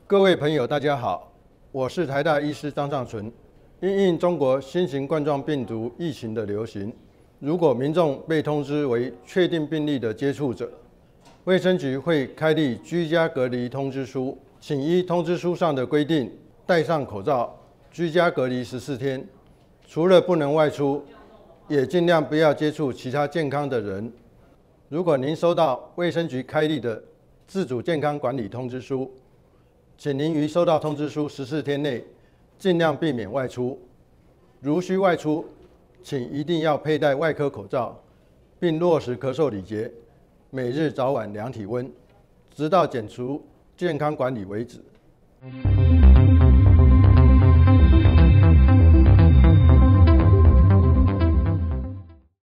各位朋友，大家好，我是台大医师张尚存。因应中国新型冠状病毒疫情的流行，如果民众被通知为确定病例的接触者，卫生局会开立居家隔离通知书，请依通知书上的规定戴上口罩，居家隔离14天。除了不能外出，也尽量不要接触其他健康的人。如果您收到卫生局开立的自主健康管理通知书，请您于收到通知书14天内尽量避免外出。如需外出，请一定要佩戴外科口罩，并落实咳嗽礼节，每日早晚量体温，直到解除健康管理为止。